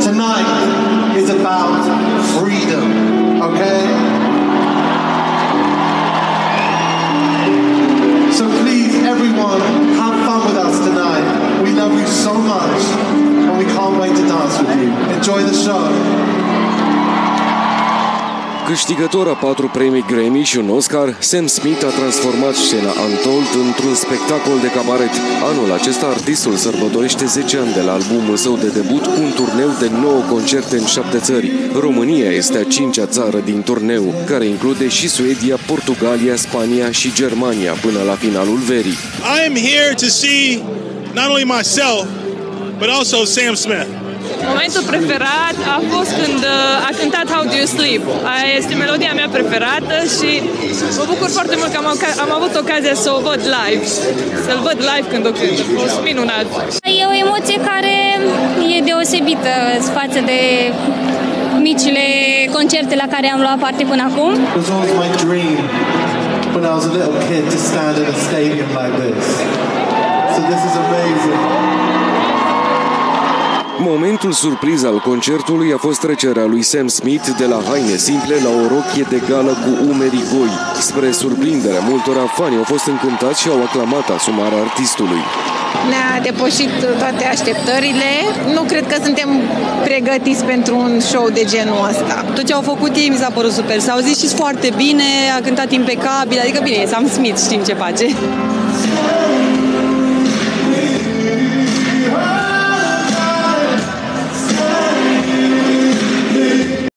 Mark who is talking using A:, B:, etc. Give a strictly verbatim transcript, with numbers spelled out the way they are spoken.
A: Tonight is about freedom, okay? So please, everyone, have fun with us tonight. We love you so much, and we can't wait to dance with you. Enjoy the show.
B: Câștigător a patru premii Grammy și un Oscar, Sam Smith a transformat scena Untold într-un spectacol de cabaret. Anul acesta, artistul sărbătorește zece ani de la albumul său de debut cu un turneu de nouă concerte în șapte țări. România este a cincea țară din turneu, care include și Suedia, Portugalia, Spania și Germania până la finalul verii.
C: I am here to see not only myself, but also Sam Smith.
D: Momentul preferat a fost când a cântat How Do You Sleep. Aia este melodia mea preferată și mă bucur foarte mult că am, am avut ocazia să o văd live, să-l văd live când o cânt. A fost minunat.
E: E o emoție care e deosebită față de micile concerte la care am luat parte până acum.
A: It was always my dream when I was a little kid to stand in a stadium like this. So this is amazing.
B: Momentul surpriz al concertului a fost trecerea lui Sam Smith de la haine simple la o rochie de gală cu umerii goi. Spre surprinderea multora, fanii au fost încântați și au aclamat asumarea artistului.
F: Ne-a depășit toate așteptările. Nu cred că suntem pregătiți pentru un show de genul ăsta.
G: Tot ce au făcut ei mi s-a părut super. S-au zis și foarte bine, a cântat impecabil, adică bine, Sam Smith, știm ce face.